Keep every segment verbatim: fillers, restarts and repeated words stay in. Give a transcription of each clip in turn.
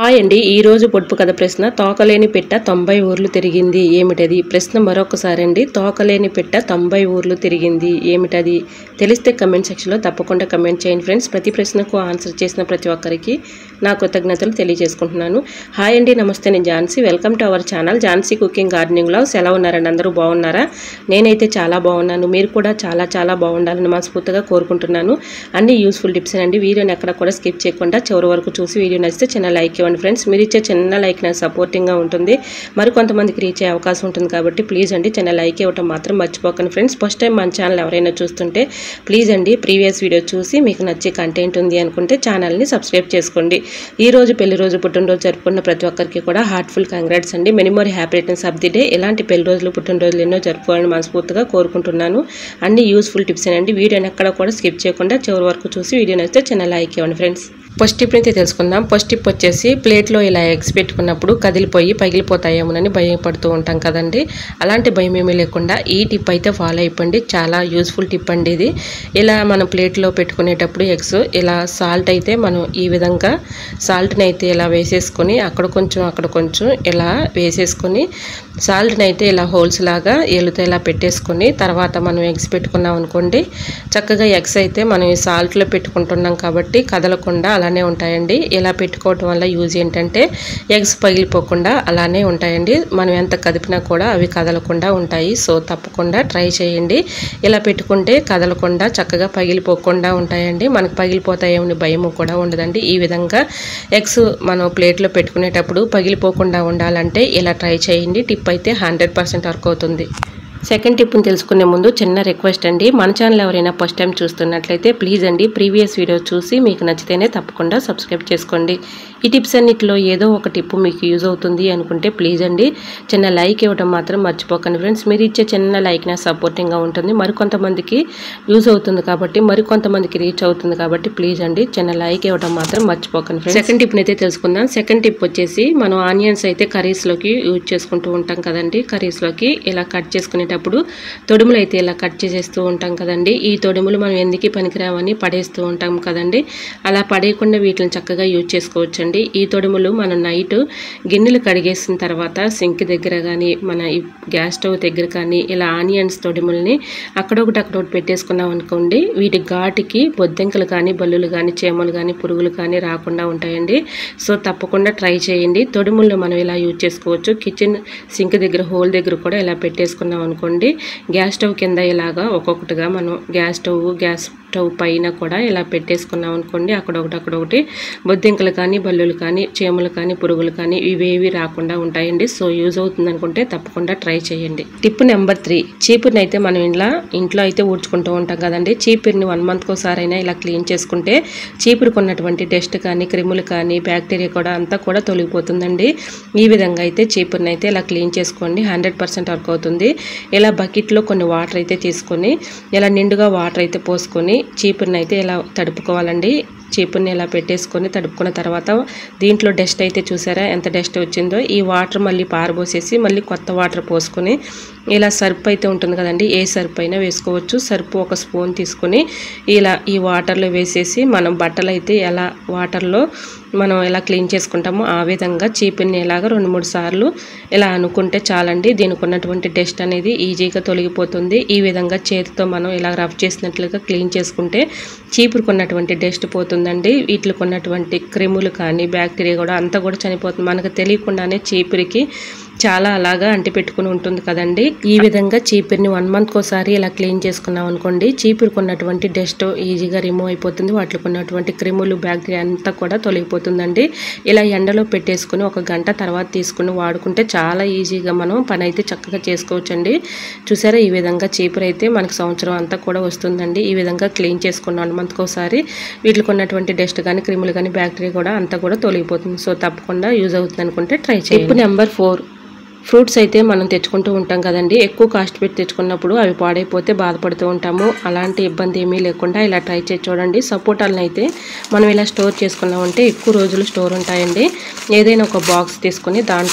Hi అండి, ఈ రోజు పొడుపు కథ ప్రశ్న. తోకలేని పెట్ట తొంభై ఊర్లు తిరిగింది ఏమిటది? ప్రశ్న మరొకసారి అండి. తోకలేని పెట్ట తొంభై ఊర్లు తిరిగింది ఏమిటది? తెలిస్తే కమెంట్ సెక్షన్లో తప్పకుండా కమెంట్ చేయండి ఫ్రెండ్స్. ప్రతి ప్రశ్నకు ఆన్సర్ చేసిన ప్రతి ఒక్కరికి నా కృతజ్ఞతలు తెలియజేసుకుంటున్నాను. హాయ్ అండి, నమస్తే, నేను Jhansi. Welcome to our channel Jhansi cooking gardening vlogs. ఎలా ఉన్నారండి? అందరూ బాగున్నారా? నేనైతే చాలా బాగున్నాను. మీరు కూడా చాలా చాలా బాగుండాలని మనస్ఫూర్తిగా కోరుకుంటున్నాను. అన్ని యూస్ఫుల్ టిప్స్ అండి. వీడియోని ఎక్కడ కూడా స్కిప్ చేయకుండా చివరి వరకు చూసి వీడియో నచ్చితే చిన్న లైక్ ఇవ్వండి ఫ్రెండ్స్. మీరు ఇచ్చే చిన్న లైక్ నాకు సపోర్టింగ్గా ఉంటుంది, మరి కొంతమందికి రీచ్ అయ్యే అవకాశం ఉంటుంది కాబట్టి ప్లీజ్ అండి చిన్న లైక్ ఇవ్వటం మాత్రం మర్చిపోకండి ఫ్రెండ్స్. ఫస్ట్ టైం మన ఛానల్ ఎవరైనా చూస్తుంటే ప్లీజ్ అండి ప్రీవియస్ వీడియో చూసి మీకు నచ్చే కంటెంట్ ఉంది అనుకుంటే ఛానల్ని సబ్స్క్రైబ్ చేసుకోండి. ఈ రోజు పెళ్లి రోజు పుట్టినరోజు జరుపుకున్న ప్రతి ఒక్కరికి కూడా హార్ట్ఫుల్ కంగ్రాట్స్ అండి. Many more happy returns of the day. ఇలాంటి పెళ్లి రోజులు పుట్టినరోజులు ఎన్నో జరుపుకోవాలని మనస్ఫూర్తిగా కోరుకుంటున్నాను. అన్ని యూస్ఫుల్ టిప్స్ అండి. వీడియోని ఎక్కడ కూడా స్కిప్ చేయకుండా చివరి వరకు చూసి వీడియో నచ్చితే చిన్న లైక్ ఇవ్వండి ఫ్రెండ్స్. ఫస్ట్ టిప్ అయితే తెలుసుకుందాం. ఫస్ట్ టిప్ వచ్చేసి ప్లేట్లో ఇలా ఎగ్స్ పెట్టుకున్నప్పుడు కదిలిపోయి పగిలిపోతాయేమోనని భయపడుతూ ఉంటాం కదండి. అలాంటి భయం ఏమీ లేకుండా ఈ టిప్ అయితే ఫాలో అయిపోండి. చాలా యూస్ఫుల్ టిప్ అండి ఇది. ఇలా మనం ప్లేట్లో పెట్టుకునేటప్పుడు ఎగ్స్ ఇలా సాల్ట్ అయితే మనం ఈ విధంగా సాల్ట్ని అయితే ఇలా వేసేసుకొని అక్కడ కొంచెం అక్కడ కొంచెం ఇలా వేసేసుకొని సాల్ట్ని అయితే ఇలా హోల్స్ లాగా ఏలుతో ఇలా పెట్టేసుకొని తర్వాత మనం ఎగ్స్ పెట్టుకున్నాం అనుకోండి, చక్కగా ఎగ్స్ అయితే మనం ఈ సాల్ట్లో పెట్టుకుంటున్నాం కాబట్టి కదలకుండా అలానే ఉంటాయండి. ఇలా పెట్టుకోవటం వల్ల యూజ్ ఏంటంటే ఎగ్స్ పగిలిపోకుండా అలానే ఉంటాయండి. మనం ఎంత కదిపినా కూడా అవి కదలకుండా ఉంటాయి. సో తప్పకుండా ట్రై చేయండి. ఇలా పెట్టుకుంటే కదలకుండా చక్కగా పగిలిపోకుండా ఉంటాయండి. మనకు పగిలిపోతాయేమని భయము కూడా ఉండదండి. ఈ విధంగా ఎగ్స్ మనం ప్లేట్లో పెట్టుకునేటప్పుడు పగిలిపోకుండా ఉండాలంటే ఇలా ట్రై చేయండి. టిప్ అయితే హండ్రెడ్ పర్సెంట్ వర్క్ అవుతుంది. సెకండ్ టిప్ని తెలుసుకునే ముందు చిన్న రిక్వెస్ట్ అండి. మన ఛానల్ ఎవరైనా ఫస్ట్ టైం చూస్తున్నట్లయితే ప్లీజ్ అండి ప్రీవియస్ వీడియో చూసి మీకు నచ్చితేనే తప్పకుండా సబ్స్క్రైబ్ చేసుకోండి. ఈ టిప్స్ అన్నిటిలో ఏదో ఒక టిప్ మీకు యూజ్ అవుతుంది అనుకుంటే ప్లీజ్ అండి చిన్న లైక్ ఇవ్వడం మాత్రం మర్చిపోకండి ఫ్రెండ్స్. మీరు ఇచ్చే చిన్న లైక్ నా సపోర్టింగ్గా ఉంటుంది, మరికొంతమందికి యూజ్ అవుతుంది కాబట్టి మరికొంతమందికి రీచ్ అవుతుంది కాబట్టి ప్లీజ్ అండి చిన్న లైక్ ఇవ్వడం మాత్రం మర్చిపోకండి ఫ్రెండ్స్. సెకండ్ టిప్ని అయితే తెలుసుకుందాం. సెకండ్ టిప్ వచ్చేసి మనం ఆనియన్స్ అయితే కర్రీస్లోకి యూజ్ చేసుకుంటూ ఉంటాం కదండి. కర్రీస్లోకి ఇలా కట్ చేసుకునేటప్పుడు అప్పుడు తొడుములు అయితే ఇలా కట్ చేసేస్తూ ఉంటాం కదండి. ఈ తొడుములు మనం ఎందుకు పనికిరావని పడేస్తూ ఉంటాం కదండి. అలా పడేయకుండా వీటిని చక్కగా యూజ్ చేసుకోవచ్చండి. ఈ తొడుములు మనం నైట్ గిన్నెలు కడిగేసిన తర్వాత సింక్ దగ్గర కానీ మన ఈ గ్యాస్ స్టవ్ దగ్గర కానీ ఇలా ఆనియన్స్ తొడుముల్ని అక్కడొకటి అక్కడొకటి పెట్టేసుకున్నాం అనుకోండి, వీటి ఘాటుకి బొద్దింకలు కానీ బల్లులు కానీ చీమలు కానీ పురుగులు కానీ రాకుండా ఉంటాయండి. సో తప్పకుండా ట్రై చేయండి. తొడుములను మనం ఇలా యూజ్ చేసుకోవచ్చు. కిచెన్ సింక్ దగ్గర హోల్ దగ్గర కూడా ఇలా పెట్టేసుకున్నాం అనుకోండి, గ్యాస్ స్టవ్ కింద ఇలాగా ఒక్కొక్కటిగా మనం గ్యాస్ స్టవ్ గ్యాస్ స్టవ్ పైన కూడా ఇలా పెట్టేసుకున్నాం అనుకోండి, అక్కడొకటి అక్కడొకటి బొద్దింకలు కానీ బల్లులు కానీ చీమలు కానీ పురుగులు కానీ ఇవేవి రాకుండా ఉంటాయండి. సో యూజ్ అవుతుంది అనుకుంటే తప్పకుండా ట్రై చేయండి. Tip number three. చీపురిని అయితే మనం ఇలా ఇంట్లో అయితే ఊడ్చుకుంటూ ఉంటాం కదండి. చీపురిని వన్ మంత్కి ఒకసారి అయినా ఇలా క్లీన్ చేసుకుంటే చీపురికి ఉన్నటువంటి డస్ట్ కానీ క్రిములు కానీ బ్యాక్టీరియా కూడా అంతా కూడా తొలగిపోతుందండి. ఈ విధంగా అయితే చీపురిని అయితే ఇలా క్లీన్ చేసుకోండి. హండ్రెడ్ పర్సెంట్ వర్క్ అవుతుంది. ఇలా బకెట్లో కొన్ని వాటర్ అయితే తీసుకొని ఇలా నిండుగా వాటర్ అయితే పోసుకొని చీపురిని అయితే ఇలా తడుపుకోవాలండి. చీపురిని ఇలా పెట్టేసుకొని తడుపుకున్న తర్వాత దీంట్లో డస్ట్ అయితే చూసారా ఎంత డస్ట్ వచ్చిందో, ఈ వాటర్ మళ్ళీ పారబోసేసి మళ్ళీ కొత్త వాటర్ పోసుకొని ఇలా సర్ప్ అయితే ఉంటుంది కదండి, ఏ సర్ప్ అయినా వేసుకోవచ్చు. సర్ప్ ఒక స్పూన్ తీసుకొని ఇలా ఈ వాటర్లో వేసేసి మనం బట్టలు అయితే ఎలా వాటర్లో మనం ఎలా క్లీన్ చేసుకుంటామో ఆ విధంగా చీపురిని ఇలాగ రెండు మూడు సార్లు ఇలా అనుకుంటే చాలండి. దీనికి ఉన్నటువంటి డస్ట్ అనేది ఈజీగా తొలగిపోతుంది. ఈ విధంగా చేతితో మనం ఇలా రఫ్ చేసినట్లుగా క్లీన్ చేసుకుంటే చీపురికి ఉన్నటువంటి డస్ట్ పోతుందండి. వీటికి ఉన్నటువంటి క్రిములు కానీ బ్యాక్టీరియా కూడా అంతా కూడా చనిపోతుంది. మనకు తెలియకుండానే చీపురికి చాలా అలాగా అంటి పెట్టుకుని ఉంటుంది కదండి. ఈ విధంగా చీపురిని వన్ మంత్కి ఒకసారి ఇలా క్లీన్ చేసుకున్నాం అనుకోండి, చీపురికి ఉన్నటువంటి డస్ట్ ఈజీగా రిమూవ్ అయిపోతుంది. వాటికి ఉన్నటువంటి క్రిములు బ్యాక్టీరియా అంతా కూడా తొలగిపోతుందండి. ఇలా ఎండలో పెట్టేసుకుని ఒక గంట తర్వాత తీసుకుని వాడుకుంటే చాలా ఈజీగా మనం పని అయితే చక్కగా చేసుకోవచ్చండి. చూసారా ఈ విధంగా చీపురు అయితే మనకు సంవత్సరం అంతా కూడా వస్తుందండి. ఈ విధంగా క్లీన్ చేసుకున్నాం వన్ మంత్కి ఒకసారి వీటికి ఉన్నటువంటి డస్ట్ కానీ క్రిములు కానీ బ్యాక్టీరియా కూడా అంతా కూడా తొలగిపోతుంది. సో తప్పకుండా యూజ్ అవుతుంది అనుకుంటే ట్రై చేయండి. Tip number four. ఫ్రూట్స్ అయితే మనం తెచ్చుకుంటూ ఉంటాం కదండి. ఎక్కువ కాస్ట్ పెట్టి తెచ్చుకున్నప్పుడు అవి పాడైపోతే బాధపడుతూ ఉంటాము. అలాంటి ఇబ్బంది ఏమీ లేకుండా ఇలా ట్రై చేసి చూడండి. సపోటాలను అయితే మనం ఇలా స్టోర్ చేసుకున్నామంటే ఎక్కువ రోజులు స్టోర్ ఉంటాయండి. ఏదైనా ఒక బాక్స్ తీసుకొని దాంట్లో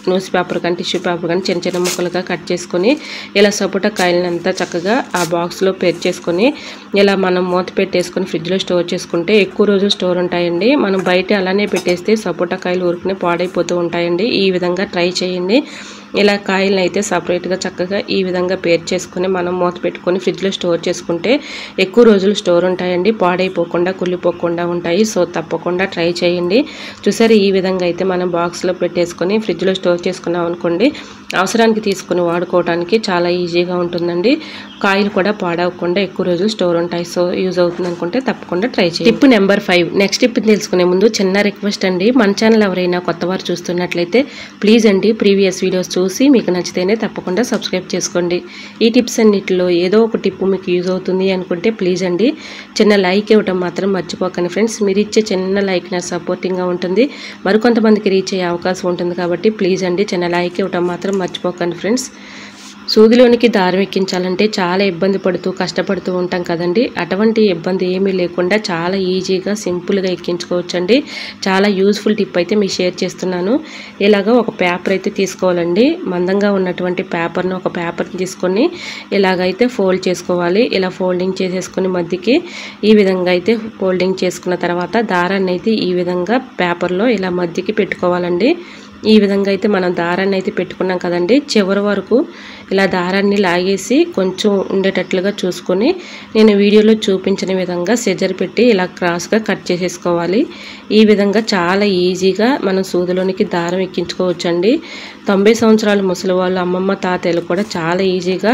న్యూస్ పేపర్ కానీ టిష్యూ పేపర్ కానీ చిన్న చిన్న ముక్కలుగా కట్ చేసుకొని ఇలా సపోటా కాయలంతా చక్కగా ఆ బాక్స్లో పేర్చేసుకొని ఇలా మనం మూత పెట్టేసుకొని ఫ్రిడ్జ్లో స్టోర్ చేసుకుంటే ఎక్కువ రోజులు స్టోర్ ఉంటాయండి. మనం బయట అలానే పెట్టేస్తే సపోటా కాయలు ఊరుకునే పాడైపోతూ ఉంటాయండి. ఈ విధంగా ట్రై చేయండి. ఇలా కాయలను అయితే సపరేట్గా చక్కగా ఈ విధంగా పేర్ చేసుకొని మనం మూత పెట్టుకొని ఫ్రిడ్జ్లో స్టోర్ చేసుకుంటే ఎక్కువ రోజులు స్టోర్ ఉంటాయండి. పాడైపోకుండా కుళ్ళిపోకుండా ఉంటాయి. సో తప్పకుండా ట్రై చేయండి. చూసారు ఈ విధంగా అయితే మనం బాక్స్లో పెట్టేసుకొని ఫ్రిడ్జ్లో స్టోర్ చేసుకున్నాం అనుకోండి, అవసరానికి తీసుకుని వాడుకోవడానికి చాలా ఈజీగా ఉంటుందండి. కాయలు కూడా పాడవకుండా ఎక్కువ రోజులు స్టోర్ ఉంటాయి. సో యూజ్ అవుతుంది అనుకుంటే తప్పకుండా ట్రై చేయండి. Tip number five. Next tip తెలుసుకునే ముందు చిన్న రిక్వెస్ట్ అండి, మన ఛానల్ ఎవరైనా కొత్త వారు చూస్తున్నట్లయితే ప్లీజ్ అండి ప్రీవియస్ వీడియోస్ చూసి మీకు నచ్చితేనే తప్పకుండా సబ్స్క్రైబ్ చేసుకోండి. ఈ టిప్స్ అన్నిటిలో ఏదో ఒక టిప్ మీకు యూజ్ అవుతుంది అనుకుంటే ప్లీజ్ అండి చిన్న లైక్ ఇవ్వటం మాత్రం మర్చిపోకండి ఫ్రెండ్స్. మీరు ఇచ్చే చిన్న లైక్ నాకు సపోర్టింగ్గా ఉంటుంది, మరికొంతమందికి రీచ్ అయ్యే అవకాశం ఉంటుంది. కాబట్టి ప్లీజ్ అండి చిన్న లైక్ ఇవ్వటం మాత్రం మర్చిపోకండి ఫ్రెండ్స్. సూదిలోనికి దారం ఎక్కించాలంటే చాలా ఇబ్బంది పడుతూ కష్టపడుతూ ఉంటాం కదండి. అటువంటి ఇబ్బంది ఏమీ లేకుండా చాలా ఈజీగా సింపుల్గా ఎక్కించుకోవచ్చండి. చాలా యూజ్ఫుల్ టిప్ అయితే మీకు షేర్ చేస్తున్నాను. ఇలాగ ఒక పేపర్ అయితే తీసుకోవాలండి. మందంగా ఉన్నటువంటి పేపర్ను ఒక పేపర్ని తీసుకొని ఇలాగైతే ఫోల్డ్ చేసుకోవాలి. ఇలా ఫోల్డింగ్ చేసేసుకొని మధ్యకి ఈ విధంగా అయితే ఫోల్డింగ్ చేసుకున్న తర్వాత దారాన్ని అయితే ఈ విధంగా పేపర్లో ఇలా మధ్యకి పెట్టుకోవాలండి. ఈ విధంగా అయితే మనం దారాన్ని అయితే పెట్టుకున్నాం కదండి, చివరి వరకు ఇలా దారాన్ని లాగేసి కొంచెం ఉండేటట్లుగా చూసుకొని నేను వీడియోలో చూపించిన విధంగా సిజర్ పెట్టి ఇలా క్రాస్గా కట్ చేసేసుకోవాలి. ఈ విధంగా చాలా ఈజీగా మనం సూదిలోనికి దారం ఎక్కించుకోవచ్చండి. తొంభై సంవత్సరాల ముసలి వాళ్ళు అమ్మమ్మ తాతయ్యలు కూడా చాలా ఈజీగా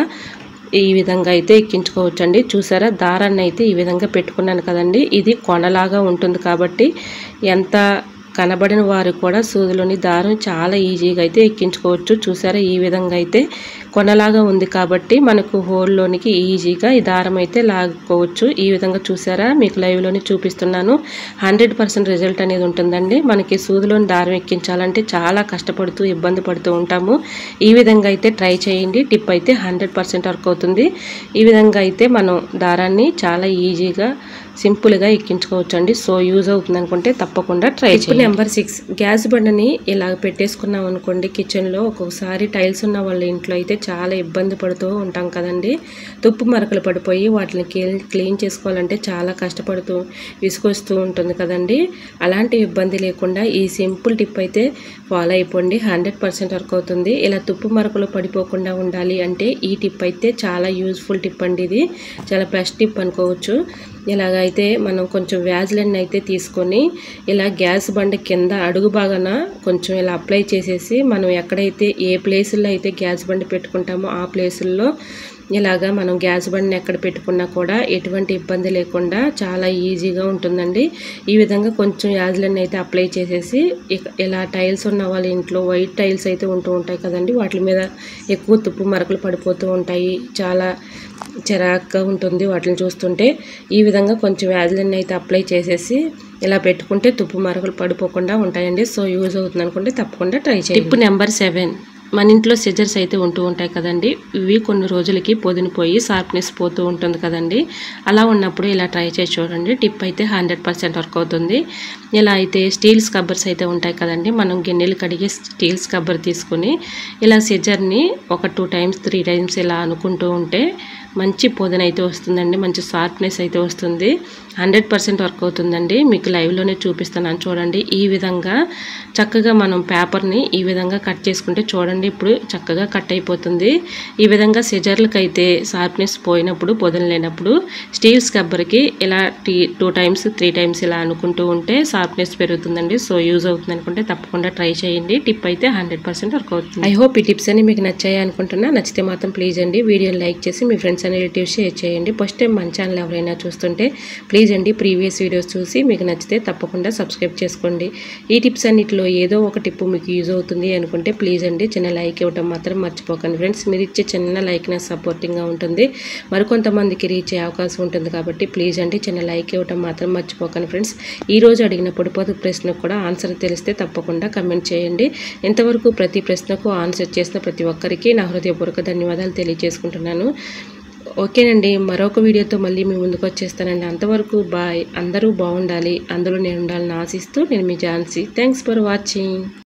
ఈ విధంగా అయితే ఎక్కించుకోవచ్చండి. చూసారా దారాన్ని అయితే ఈ విధంగా పెట్టుకున్నాను కదండి. ఇది కొనలాగా ఉంటుంది కాబట్టి ఎంత కనబడిన వారు కూడా సూదిలోని దారం చాలా ఈజీగా అయితే ఎక్కించుకోవచ్చు. చూసారా ఈ విధంగా అయితే కొనలాగా ఉంది కాబట్టి మనకు హోల్లోనికి ఈజీగా ఈ దారం అయితే లాగుకోవచ్చు. ఈ విధంగా చూసారా మీకు లైవ్లోనే చూపిస్తున్నాను. హండ్రెడ్ పర్సెంట్ రిజల్ట్ అనేది ఉంటుందండి. మనకి సూదిలోని దారం ఎక్కించాలంటే చాలా కష్టపడుతూ ఇబ్బంది పడుతూ ఉంటాము. ఈ విధంగా అయితే ట్రై చేయండి. టిప్ అయితే హండ్రెడ్ పర్సెంట్ వర్క్ అవుతుంది. ఈ విధంగా అయితే మనం దారాన్ని చాలా ఈజీగా సింపుల్గా ఎక్కించుకోవచ్చు అండి. సో యూజ్ అవుతుంది అనుకుంటే తప్పకుండా ట్రై చేయండి. Number six. గ్యాస్ బండని ఇలా పెట్టేసుకున్నాం అనుకోండి కిచెన్లో, ఒక్కొక్కసారి టైల్స్ ఉన్న వాళ్ళ ఇంట్లో అయితే చాలా ఇబ్బంది పడుతూ ఉంటాం కదండి. తుప్పు మరకలు పడిపోయి వాటిని క్లీన్ చేసుకోవాలంటే చాలా కష్టపడుతూ విసుకొస్తూ ఉంటుంది కదండి. అలాంటి ఇబ్బంది లేకుండా ఈ సింపుల్ టిప్ అయితే ఫాలో అయిపోండి. హండ్రెడ్ పర్సెంట్ వర్క్ అవుతుంది. ఇలా తుప్పు మరకలు పడిపోకుండా ఉండాలి అంటే ఈ టిప్ అయితే చాలా యూజ్ఫుల్ టిప్ అండి. ఇది చాలా బెస్ట్ టిప్ అనుకోవచ్చు. ఇలాగైతే మనం కొంచెం వ్యాజ్లైన్ అయితే తీసుకొని ఇలా గ్యాస్ బండ కింద అడుగు భాగాన కొంచెం ఇలా అప్లై చేసేసి మనం ఎక్కడైతే ఏ ప్లేసుల్లో అయితే గ్యాస్ బండ పెట్టుకుంటామో ఆ ప్లేసుల్లో ఇలాగా మనం గ్యాస్ బండ్ని ఎక్కడ పెట్టుకున్నా కూడా ఎటువంటి ఇబ్బంది లేకుండా చాలా ఈజీగా ఉంటుందండి. ఈ విధంగా కొంచెం యాజ్లైన్ అయితే అప్లై చేసేసి ఇలా టైల్స్ ఉన్న వాళ్ళ ఇంట్లో వైట్ టైల్స్ అయితే ఉంటూ ఉంటాయి కదండి, వాటి మీద ఎక్కువ తుప్పు మరకలు పడిపోతూ ఉంటాయి. చాలా చిరాగ్గా ఉంటుంది వాటిని చూస్తుంటే. ఈ విధంగా కొంచెం యాజ్లైన్ అయితే అప్లై చేసేసి ఇలా పెట్టుకుంటే తుప్పు మరకలు పడిపోకుండా ఉంటాయండి. సో యూజ్ అవుతుంది అనుకుంటే తప్పకుండా ట్రై చేయండి. Tip number seven. మన ఇంట్లో సిజర్స్ అయితే ఉంటూ ఉంటాయి కదండి, ఇవి కొన్ని రోజులకి పొదినిపోయి షార్ప్నెస్ పోతూ ఉంటుంది కదండి. అలా ఉన్నప్పుడు ఇలా ట్రై చేసి చూడండి. టిప్ అయితే హండ్రెడ్ పర్సెంట్ వర్క్ అవుతుంది. ఇలా అయితే స్టీల్ స్క్రబ్బర్స్ అయితే ఉంటాయి కదండి, మనం గిన్నెలు కడిగే స్టీల్ స్క్రబ్బర్ తీసుకొని ఇలా సిజర్ని ఒక టూ టైమ్స్ త్రీ టైమ్స్ ఇలా అనుకుంటూ ఉంటే మంచి పొదన అయితే వస్తుందండి, మంచి షార్ప్నెస్ అయితే వస్తుంది. హండ్రెడ్ పర్సెంట్ వర్క్ అవుతుందండి. మీకు లైవ్లోనే చూపిస్తున్నాను చూడండి. ఈ విధంగా చక్కగా మనం పేపర్ని ఈ విధంగా కట్ చేసుకుంటే చూడండి, ఇప్పుడు చక్కగా కట్ అయిపోతుంది. ఈ విధంగా సిజర్లకు అయితే షార్ప్నెస్ పోయినప్పుడు పొదన లేనప్పుడు స్టీల్ స్క్రబ్బర్కి ఇలా టీ టూ టైమ్స్ త్రీ టైమ్స్ ఇలా అనుకుంటూ ఉంటే షార్ప్నెస్ పెరుగుతుందండి. సో యూజ్ అవుతుంది అనుకుంటే తప్పకుండా ట్రై చేయండి. టిప్ అయితే హండ్రెడ్ పర్సెంట్ వర్క్ అవుతుంది. ఐ హోప్ ఈ టిప్స్ అన్ని మీకు నచ్చాయి అనుకుంటున్నా. నచ్చితే మాత్రం ప్లీజ్ అండి వీడియోని లైక్ చేసి మీ ఫ్రెండ్స్ అండ్ రిలేటివ్స్ షేర్ చేయండి. ఫస్ట్ టైం మన ఛానల్ ఎవరైనా చూస్తుంటే ప్లీజ్ అండి ప్రీవియస్ వీడియోస్ చూసి మీకు నచ్చితే తప్పకుండా సబ్స్క్రైబ్ చేసుకోండి. ఈ టిప్స్ అన్నిటిలో ఏదో ఒక టిప్ మీకు యూజ్ అవుతుంది అనుకుంటే ప్లీజ్ అండి చిన్న లైక్ ఇవ్వడం మాత్రం మర్చిపోకండి ఫ్రెండ్స్. మీరు ఇచ్చే చిన్న లైక్ నాకు సపోర్టింగ్గా ఉంటుంది, మరికొంతమందికి రీచ్ అయ్యే అవకాశం ఉంటుంది. కాబట్టి ప్లీజ్ అండి చిన్న లైక్ ఇవ్వడం మాత్రం మర్చిపోకండి ఫ్రెండ్స్. ఈ రోజు అడిగిన పొడిపోతు ప్రశ్నకు కూడా ఆన్సర్ తెలిస్తే తప్పకుండా కమెంట్ చేయండి. ఇంతవరకు ప్రతి ప్రశ్నకు ఆన్సర్ చేసిన ప్రతి ఒక్కరికి నా హృదయపూర్వక ధన్యవాదాలు తెలియజేసుకుంటున్నాను. ఓకేనండి, మరొక వీడియోతో మళ్ళీ మీ ముందుకు వచ్చేస్తానండి. అంతవరకు బాయ్. అందరూ బాగుండాలి, అందులో నేను ఉండాలని ఆశిస్తూ నేను మీ ఝాన్సీ. Thanks for watching.